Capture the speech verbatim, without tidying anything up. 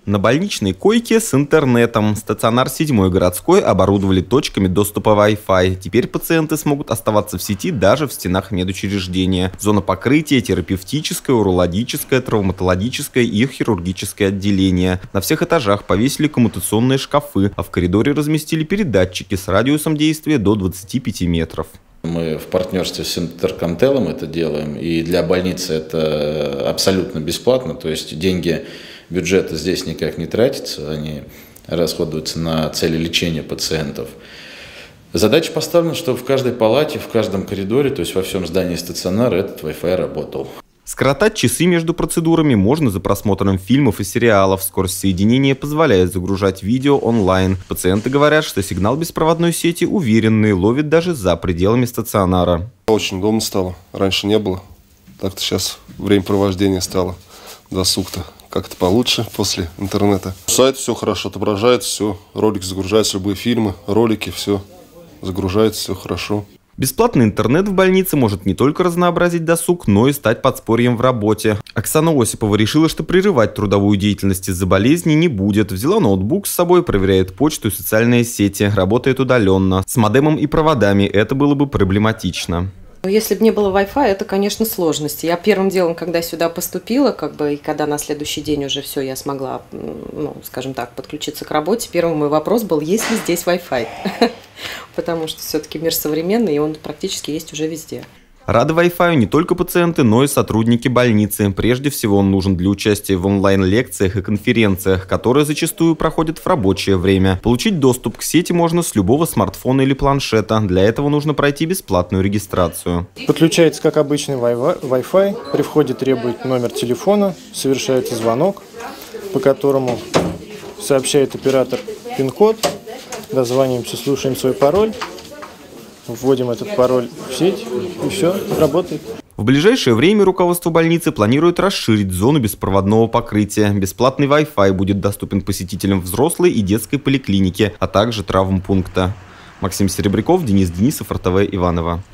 На больничной койке с интернетом. Стационар седьмой городской оборудовали точками доступа Wi-Fi. Теперь пациенты смогут оставаться в сети даже в стенах медучреждения. Зона покрытия, терапевтическое, урологическое, травматологическое и хирургическое отделение. На всех этажах повесили коммутационные шкафы, а в коридоре разместили передатчики с радиусом действия до двадцати пяти метров. Мы в партнерстве с Интеркомтелом это делаем, и для больницы это абсолютно бесплатно, то есть деньги бюджета здесь никак не тратятся, они расходуются на цели лечения пациентов. Задача поставлена, чтобы в каждой палате, в каждом коридоре, то есть во всем здании стационара этот Wi-Fi работал. Скоротать часы между процедурами можно за просмотром фильмов и сериалов. Скорость соединения позволяет загружать видео онлайн. Пациенты говорят, что сигнал беспроводной сети уверенный, ловит даже за пределами стационара. Очень удобно стало. Раньше не было. Так-то сейчас времяпровождение стало. Досуг-то как-то получше после интернета. Сайт все хорошо отображает, все. Ролик загружается, любые фильмы, ролики, все загружается, все хорошо. Бесплатный интернет в больнице может не только разнообразить досуг, но и стать подспорьем в работе. Оксана Осипова решила, что прерывать трудовую деятельность из-за болезни не будет. Взяла ноутбук с собой, проверяет почту и социальные сети, работает удаленно. С модемом и проводами это было бы проблематично. Если бы не было Wi-Fi, это, конечно, сложности. Я первым делом, когда сюда поступила, как бы, и когда на следующий день уже все, я смогла, ну, скажем так, подключиться к работе, первый мой вопрос был, есть ли здесь Wi-Fi? Потому что все-таки мир современный, и он практически есть уже везде. Рады Wi-Fi не только пациенты, но и сотрудники больницы. Прежде всего он нужен для участия в онлайн-лекциях и конференциях, которые зачастую проходят в рабочее время. Получить доступ к сети можно с любого смартфона или планшета. Для этого нужно пройти бесплатную регистрацию. Подключается как обычный Wi-Fi. При входе требует номер телефона, совершается звонок, по которому сообщает оператор пин-код. Дозваниваемся, слушаем свой пароль. Вводим этот пароль в сеть, и все, работает. В ближайшее время руководство больницы планирует расширить зону беспроводного покрытия. Бесплатный Wi-Fi будет доступен посетителям взрослой и детской поликлиники, а также травмпункта. Максим Серебряков, Денис Денисов, эр тэ вэ Иваново.